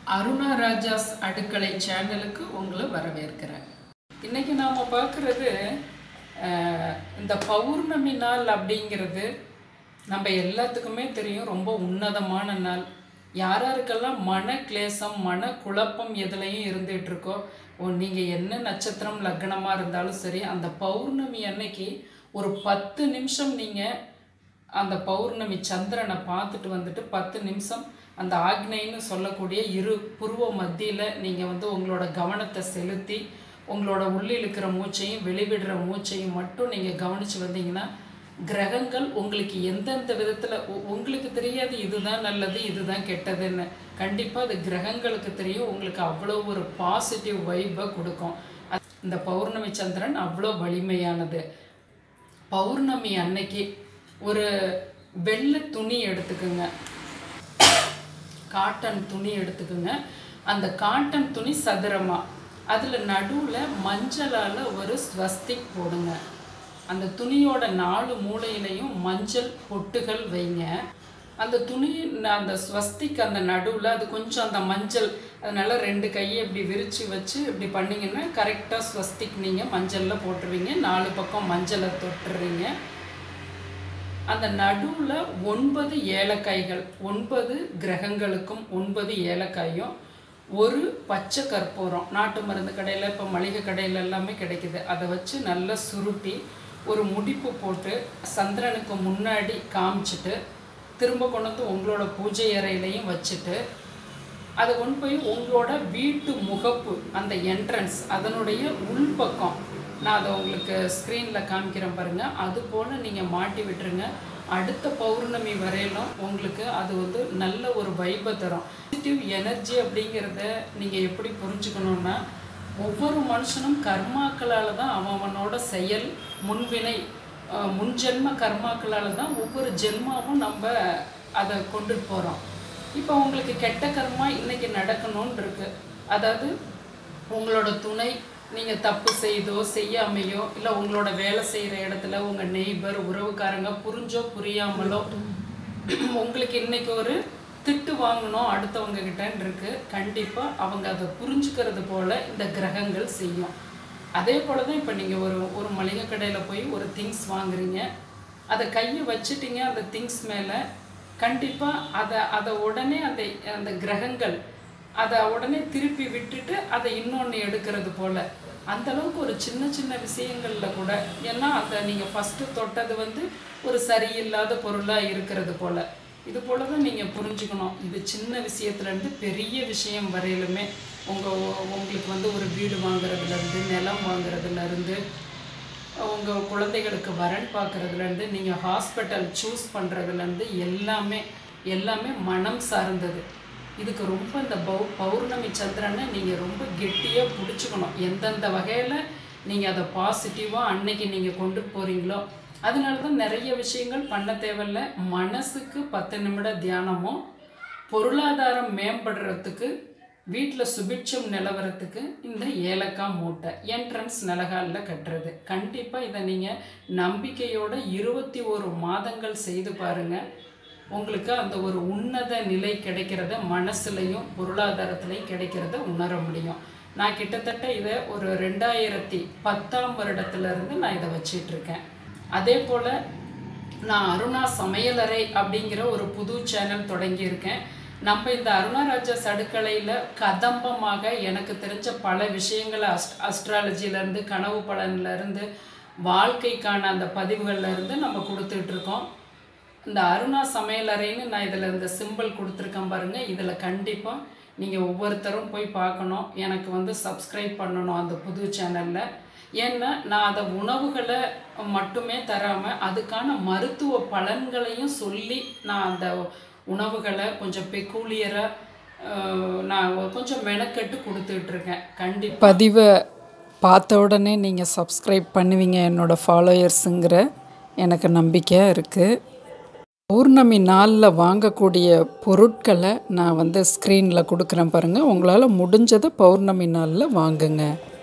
அருணா ராஜாஸ் அடுக்களை சேனலுக்கு உங்களை வரவேற்கிறேன். இன்றைக்கி நாம் பார்க்குறது இந்த பௌர்ணமி நாள் அப்படிங்கிறது நம்ம எல்லாத்துக்குமே தெரியும், ரொம்ப உன்னதமான நாள். யாராருக்கெல்லாம் மன கிளேசம் மன குழப்பம் எதுலையும் இருந்துகிட்ருக்கோ, நீங்கள் என்ன நட்சத்திரம் லக்னமாக இருந்தாலும் சரி, அந்த பௌர்ணமி அன்னைக்கு ஒரு 10 நிமிஷம் நீங்கள் அந்த பௌர்ணமி சந்திரனை பார்த்துட்டு வந்துட்டு 10 நிமிஷம் அந்த ஆக்னைன்னு சொல்லக்கூடிய இரு புருவ மத்தியில் நீங்கள் உங்களோட கவனத்தை செலுத்தி உங்களோட உள்ளில் இருக்கிற மூச்சையும் வெளிவிடுற மூச்சையும் மட்டும் நீங்கள் கவனித்து வந்தீங்கன்னா, கிரகங்கள் உங்களுக்கு எந்தெந்த விதத்தில் உங்களுக்கு தெரியாது இதுதான் நல்லது இதுதான் கெட்டதுன்னு. கண்டிப்பாக அது கிரகங்களுக்கு தெரியும். உங்களுக்கு அவ்வளோ ஒரு பாசிட்டிவ் வைப்பை கொடுக்கும். இந்த பௌர்ணமி சந்திரன் அவ்வளோ வலிமையானது. பௌர்ணமி அன்னைக்கு ஒரு வெள்ளை துணி எடுத்துக்குங்க, காட்டன் துணி எடுத்துக்குங்க. அந்த காட்டன் துணி சதுரமாக, அதில் நடுவில் மஞ்சளால் ஒரு ஸ்வஸ்திக் போடுங்க. அந்த துணியோட 4 மூலையிலையும் மஞ்சள் பொட்டுகள் வைங்க. அந்த துணி அந்த ஸ்வஸ்திக் அந்த நடுவில் அது கொஞ்சம் அந்த மஞ்சள், அதனால் 2 கையை இப்படி விரித்து வச்சு இப்படி பண்ணிங்கன்னா கரெக்டாக ஸ்வஸ்திக் நீங்கள் மஞ்சளில் போட்டுருவீங்க. 4 பக்கம் மஞ்சளை தொட்டுறீங்க. அந்த நடுவில் 9 ஏலக்காய்கள், 9 கிரகங்களுக்கும் 9 ஏலக்காயும், ஒரு பச்சை கற்பூரம், நாட்டு மருந்து கடையில் இப்போ மளிகை கடையில் எல்லாமே கிடைக்குது, அதை வச்சு நல்லா சுருட்டி ஒரு முடிப்பு போட்டு சந்திரனுக்கு முன்னாடி காமிச்சிட்டு திரும்ப கொண்டு வந்து உங்களோட பூஜை அறையிலையும் வச்சுட்டு அதை கொண்டு போய் உங்களோட வீட்டு முகப்பு அந்த என்ட்ரன்ஸ் அதனுடைய உள்பக்கம், நான் அதை உங்களுக்கு ஸ்க்ரீனில் காமிக்கிறேன் பாருங்கள், அது போல் நீங்கள் மாட்டி விட்டுருங்க. அடுத்த பௌர்ணமி வரையிலும் உங்களுக்கு அது நல்ல ஒரு வைப்பை தரும். பாசிட்டிவ் எனர்ஜி அப்படிங்கிறத நீங்கள் எப்படி புரிஞ்சுக்கணுன்னா, ஒவ்வொரு மனுஷனும் கர்மாக்களால் தான் அவனோட செயல் முன்வினை முன்ஜென்ம கர்மாக்களால் தான் ஒவ்வொரு ஜென்மாவும் நம்ம அதை கொண்டு போகிறோம். இப்போ உங்களுக்கு கெட்ட கர்மா இன்றைக்கி நடக்கணும்னு இருக்குது. அதாவது உங்களோட துணை நீங்கள் தப்பு செய்தோ செய்யாமையோ, இல்லை உங்களோட வேலை செய்கிற இடத்துல உங்கள் நெய்பர் உறவுக்காரங்க புரிஞ்சோ புரியாமலோ உங்களுக்கு இன்றைக்கி ஒரு திட்டு வாங்கணும் அடுத்தவங்க கிட்டன்னு இருக்குது. கண்டிப்பாக அவங்க அதை புரிஞ்சுக்கிறது போல் இந்த கிரகங்கள் செய்யும். அதே போல் தான் இப்போ நீங்கள் ஒரு மளிகை கடையில் போய் ஒரு திங்ஸ் வாங்குறீங்க, அதை கையை வச்சுட்டிங்க அந்த திங்ஸ் மேலே, கண்டிப்பாக அதை உடனே அந்த கிரகங்கள் அதை உடனே திருப்பி விட்டுட்டு அதை இன்னொன்று எடுக்கிறது போல். அந்தளவுக்கு ஒரு சின்ன சின்ன விஷயங்களில் கூட, ஏன்னா அதை நீங்கள் ஃபஸ்ட்டு தொட்டது ஒரு சரியில்லாத பொருளாக இருக்கிறது போல். இது போல் தான் நீங்கள் புரிஞ்சுக்கணும். இது சின்ன விஷயத்துலேருந்து பெரிய விஷயம் வரையிலுமே உங்களுக்கு ஒரு வீடு வாங்குறதுலேருந்து, நிலம் வாங்குறதுலேருந்து, உங்கள் குழந்தைகளுக்கு வரன் பார்க்குறதுலேருந்து, நீங்கள் ஹாஸ்பிட்டல் சூஸ் பண்ணுறதுலேருந்து எல்லாமே மனம் சார்ந்தது. இதுக்கு ரொம்ப இந்த பௌர்ணமி சந்திரனை நீங்கள் ரொம்ப கெட்டியாக பிடிச்சிக்கணும். எந்தெந்த வகையில் நீங்கள் அதை பாசிட்டிவாக அன்னைக்கு நீங்கள் கொண்டு போகிறீங்களோ, அதனால தான் நிறைய விஷயங்கள் பண்ண தேவையில்லை. மனசுக்கு 10 நிமிட தியானமும், பொருளாதாரம் மேம்படுறதுக்கு, வீட்டில் சுபிட்சம் நிலவரத்துக்கு இந்த ஏலக்காய் மூட்டை என்ட்ரன்ஸ் நிலகாலில் கட்டுறது. கண்டிப்பாக இதை நீங்கள் நம்பிக்கையோட 21 மாதங்கள் செய்து பாருங்கள். உங்களுக்கு அந்த ஒரு உன்னத நிலை கிடைக்கிறத, மனசுலையும் பொருளாதாரத்துலையும் கிடைக்கிறத உணர முடியும். நான் கிட்டத்தட்ட இதை ஒரு 2010ஆம் வருடத்துலேருந்து நான் இதை வச்சிட்ருக்கேன். அதே போல் நான் அருணா சமையலறை அப்படிங்கிற ஒரு புது சேனல் தொடங்கியிருக்கேன். நம்ம இந்த அருணா ராஜாஸ் அடுக்கலையில் கதம்பமாக எனக்கு தெரிஞ்ச பல விஷயங்களை அஸ்ட்ராலஜிலேருந்து, கனவு பலன்லேருந்து, வாழ்க்கைக்கான அந்த பதிவுகள்லேருந்து நம்ம கொடுத்துட்ருக்கோம். இந்த அருணா சமையலறைன்னு நான் இதில் இந்த சிம்பிள் கொடுத்துருக்கேன் பாருங்கள். இதில் கண்டிப்பாக நீங்கள் ஒவ்வொருத்தரும் போய் பார்க்கணும். எனக்கு சப்ஸ்கிரைப் பண்ணணும் அந்த புது சேனலில். ஏன்னா நான் அதை உணவுகளை மட்டுமே தராமல் அதுக்கான மருத்துவ பலன்களையும் சொல்லி நான் அந்த உணவுகளை கொஞ்சம் பெக்கூலியராக நான் கொஞ்சம் மெனக்கெட்டு கொடுத்துட்ருக்கேன். கண்டிப்பாக பதிவை பார்த்த உடனே நீங்கள் சப்ஸ்கிரைப் பண்ணுவீங்க என்னோடய ஃபாலோயர்ஸுங்கிற எனக்கு நம்பிக்கையாக இருக்குது. பௌர்ணமி நாளில் வாங்கக்கூடிய பொருட்களை நான் ஸ்க்ரீனில் கொடுக்குறேன் பாருங்கள். உங்களால் முடிஞ்சதை பௌர்ணமி நாளில் வாங்குங்க.